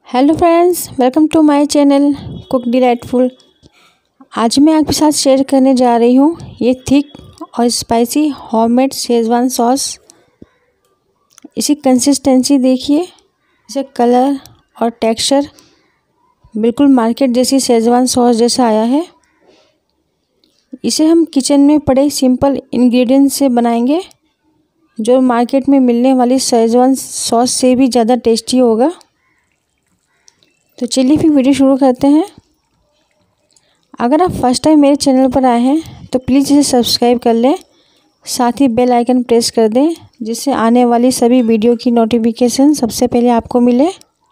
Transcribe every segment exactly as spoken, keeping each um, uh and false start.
Hello friends, welcome to my channel cook delightful. आज मैं आपके साथ शेयर करने जा रही हूँ ये थिक और स्पाइसी होममेड शेजवान सॉस। इसी कंसिस्टेंसी देखिए, इसे कलर और टेक्सचर बिल्कुल मार्केट जैसी शेजवान सॉस जैसा आया है। इसे हम किचन में पड़े सिंपल इंग्रेडिएंट्स से बनाएंगे, जो मार्केट में मिलने वाली शेजवान सॉस से भी ज़्यादा टेस्टी होगा। तो चलिए फिर वीडियो शुरू करते हैं। अगर आप फर्स्ट टाइम मेरे चैनल पर आए हैं तो प्लीज़ इसे सब्सक्राइब कर लें, साथ ही बेल आइकन प्रेस कर दें, जिससे आने वाली सभी वीडियो की नोटिफिकेशन सबसे पहले आपको मिले।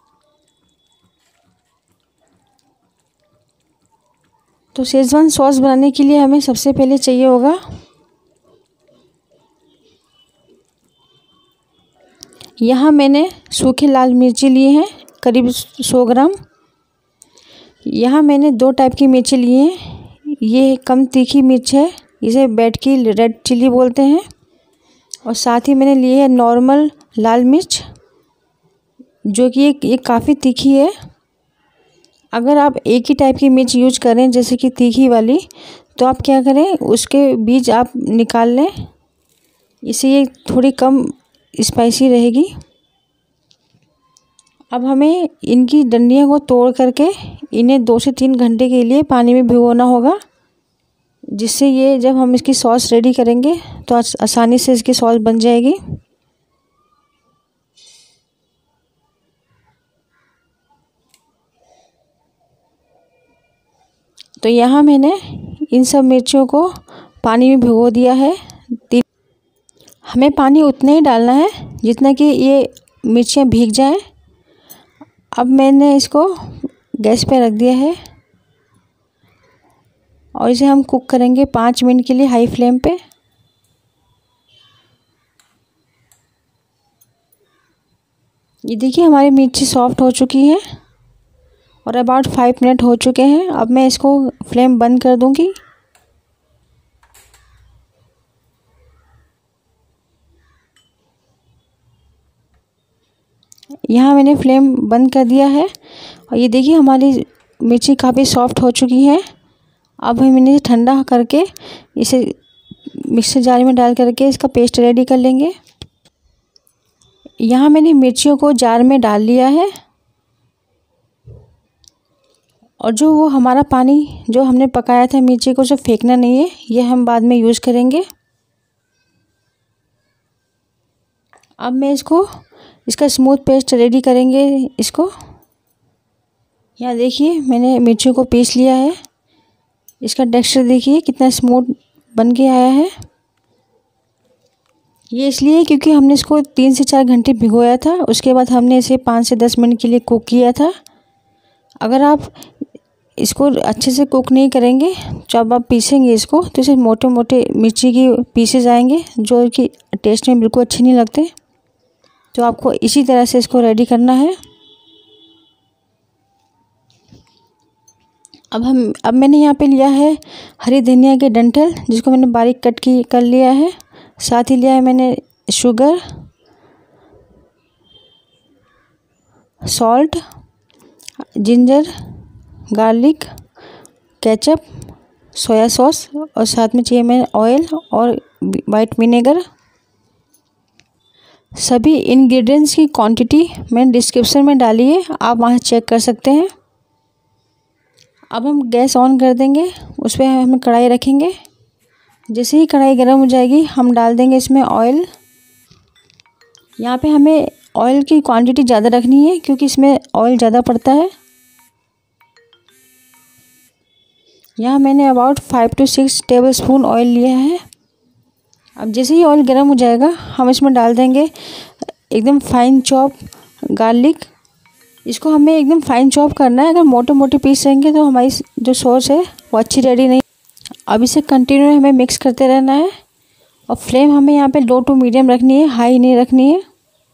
तो शेजवान सॉस बनाने के लिए हमें सबसे पहले चाहिए होगा यहाँ मैंने सूखे लाल मिर्ची लिए हैं करीब सौ ग्राम। यहाँ मैंने दो टाइप की मिर्ची लिए हैं। ये कम तीखी मिर्च है, इसे बैट की रेड चिली बोलते हैं, और साथ ही मैंने लिए है नॉर्मल लाल मिर्च, जो कि ये, ये काफ़ी तीखी है। अगर आप एक ही टाइप की मिर्च यूज करें, जैसे कि तीखी वाली, तो आप क्या करें, उसके बीज आप निकाल लें, इससे ये थोड़ी कम स्पाइसी रहेगी। अब हमें इनकी डंडियों को तोड़ करके इन्हें दो से तीन घंटे के लिए पानी में भिगोना होगा, जिससे ये जब हम इसकी सॉस रेडी करेंगे तो आसानी से इसकी सॉस बन जाएगी। तो यहाँ मैंने इन सब मिर्चियों को पानी में भिगो दिया है। हमें पानी उतना ही डालना है जितना कि ये मिर्चियाँ भीग जाएं। अब मैंने इसको गैस पे रख दिया है और इसे हम कुक करेंगे पाँच मिनट के लिए हाई फ्लेम पे। ये देखिए हमारी मिर्ची सॉफ्ट हो चुकी है और अबाउट फाइव मिनट हो चुके हैं। अब मैं इसको फ्लेम बंद कर दूंगी। यहाँ मैंने फ्लेम बंद कर दिया है और ये देखिए हमारी मिर्ची काफ़ी सॉफ्ट हो चुकी है। अब हम इन्हें ठंडा करके इसे मिक्सर जार में डाल करके इसका पेस्ट रेडी कर लेंगे। यहाँ मैंने मिर्चियों को जार में डाल लिया है और जो वो हमारा पानी जो हमने पकाया था मिर्ची को, उसे फेंकना नहीं है, ये हम बाद में यूज़ करेंगे। अब मैं इसको इसका स्मूथ पेस्ट रेडी करेंगे इसको। यहाँ देखिए मैंने मिर्चियों को पीस लिया है। इसका टेक्सचर देखिए कितना स्मूथ बन के आया है। ये इसलिए क्योंकि हमने इसको तीन से चार घंटे भिगोया था, उसके बाद हमने इसे पाँच से दस मिनट के लिए कुक किया था। अगर आप इसको अच्छे से कुक नहीं करेंगे, जब आप पीसेंगे इसको, तो इसे मोटे मोटे मिर्ची की पीसेस आएंगे, जो कि टेस्ट में बिल्कुल अच्छे नहीं लगते। तो आपको इसी तरह से इसको रेडी करना है। अब हम अब मैंने यहाँ पे लिया है हरी धनिया के डंठल, जिसको मैंने बारीक कट की कर लिया है। साथ ही लिया है मैंने sugar, salt, ginger, garlic, ketchup, soya sauce, और साथ में चाहिए मैंने ऑयल और वाइट विनेगर। सभी इंग्रेडिएंट्स की क्वांटिटी मैंने डिस्क्रिप्शन में डाली है, आप वहाँ चेक कर सकते हैं। अब हम गैस ऑन कर देंगे, उस पर हम कढ़ाई रखेंगे। जैसे ही कढ़ाई गर्म हो जाएगी, हम डाल देंगे इसमें ऑयल। यहाँ पे हमें ऑयल की क्वांटिटी ज़्यादा रखनी है, क्योंकि इसमें ऑयल ज़्यादा पड़ता है। यहाँ मैंने about five to six tablespoon oil लिया है। अब जैसे ही ऑयल गर्म हो जाएगा, हम इसमें डाल देंगे एकदम फाइन चॉप गार्लिक। इसको हमें एकदम फाइन चॉप करना है, अगर मोटे मोटे पीस रहेंगे तो हमारी जो सॉस है वो अच्छी रेडी नहीं। अब इसे कंटिन्यू हमें मिक्स करते रहना है और फ्लेम हमें यहाँ पे लो टू मीडियम रखनी है, हाई नहीं रखनी है।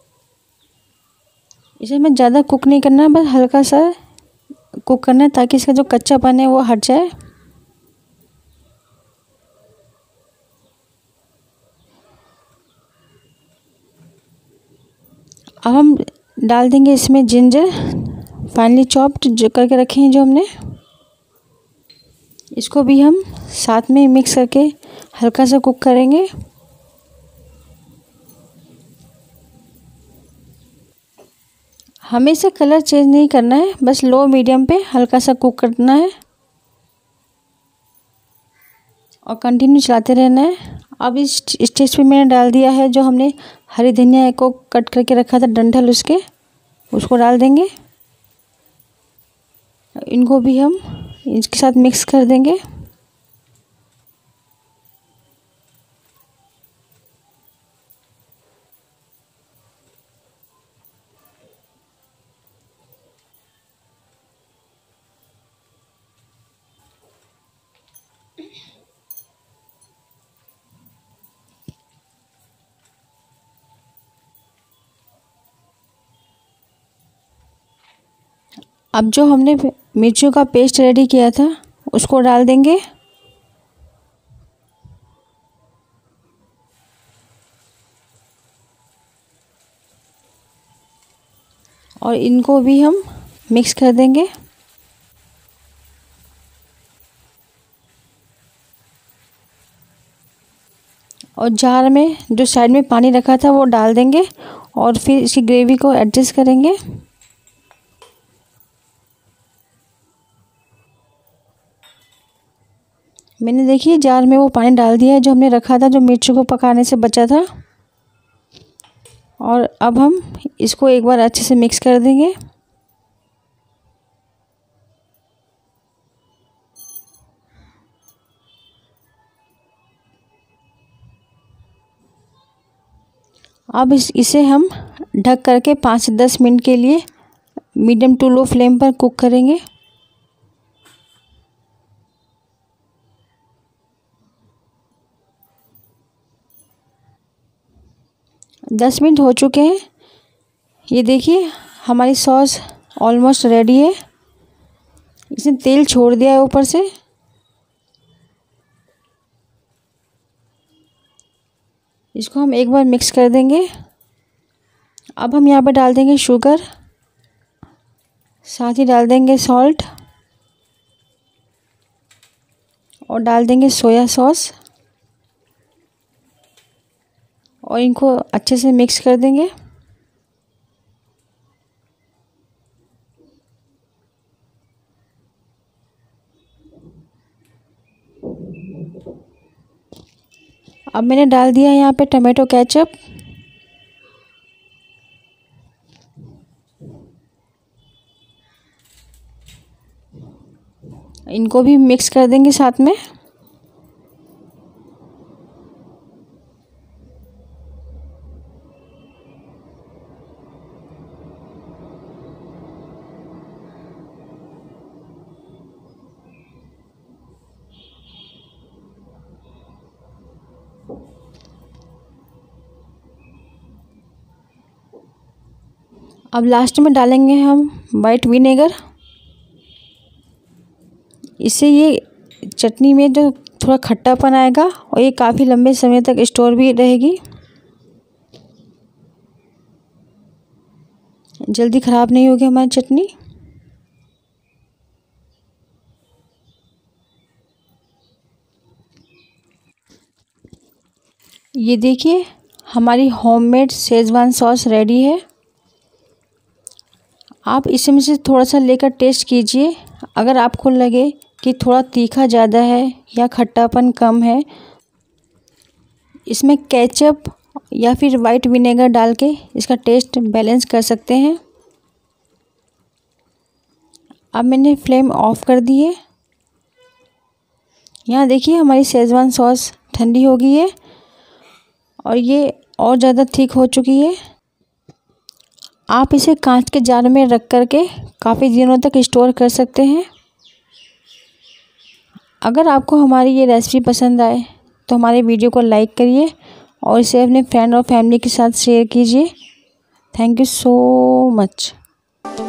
इसे हमें ज़्यादा कुक नहीं करना है, बस हल्का सा कुक करना है, ताकि इसका जो कच्चापन है वो हट जाए। अब हम डाल देंगे इसमें जिंजर, फाइनली चॉप्ड जो करके रखे हैं जो हमने, इसको भी हम साथ में मिक्स करके हल्का सा कुक करेंगे। हमें इसे कलर चेंज नहीं करना है, बस लो मीडियम पे हल्का सा कुक करना है और कंटिन्यू चलाते रहना है। अब इस स्टेज पे मैंने डाल दिया है जो हमने हरी धनिया को कट करके रखा था डंठल उसके, उसको डाल देंगे। इनको भी हम इसके साथ मिक्स कर देंगे। अब जो हमने मिर्चियों का पेस्ट रेडी किया था उसको डाल देंगे और इनको भी हम मिक्स कर देंगे। और जार में जो साइड में पानी रखा था वो डाल देंगे और फिर इसकी ग्रेवी को एडजस्ट करेंगे। मैंने देखिए जार में वो पानी डाल दिया है जो हमने रखा था, जो मिर्ची को पकाने से बचा था। और अब हम इसको एक बार अच्छे से मिक्स कर देंगे। अब इस इसे हम ढक करके पाँच से दस मिनट के लिए मीडियम टू लो फ्लेम पर कुक करेंगे। दस मिनट हो चुके हैं। ये देखिए हमारी सॉस ऑलमोस्ट रेडी है। इसने तेल छोड़ दिया है ऊपर से। इसको हम एक बार मिक्स कर देंगे। अब हम यहाँ पे डाल देंगे शुगर, साथ ही डाल देंगे सॉल्ट और डाल देंगे सोया सॉस और इनको अच्छे से मिक्स कर देंगे। अब मैंने डाल दिया है यहाँ पे टमाटो केचप। इनको भी मिक्स कर देंगे साथ में। अब लास्ट में डालेंगे हम वाइट विनेगर। इससे ये चटनी में जो थोड़ा खट्टापन आएगा और ये काफ़ी लंबे समय तक स्टोर भी रहेगी, जल्दी ख़राब नहीं होगी हमारी चटनी। ये देखिए हमारी होममेड शेज़वान सॉस रेडी है। आप इसमें से थोड़ा सा लेकर टेस्ट कीजिए। अगर आपको लगे कि थोड़ा तीखा ज़्यादा है या खट्टापन कम है, इसमें केचप या फिर वाइट विनेगर डाल के इसका टेस्ट बैलेंस कर सकते हैं। अब मैंने फ्लेम ऑफ कर दी है। यहाँ देखिए हमारी शेज़वान सॉस ठंडी हो गई है और ये और ज़्यादा थिक हो चुकी है। आप इसे कांच के जार में रख कर के काफ़ी दिनों तक स्टोर कर सकते हैं। अगर आपको हमारी ये रेसिपी पसंद आए तो हमारे वीडियो को लाइक करिए और इसे अपने फ्रेंड और फैमिली के साथ शेयर कीजिए। Thank you so much.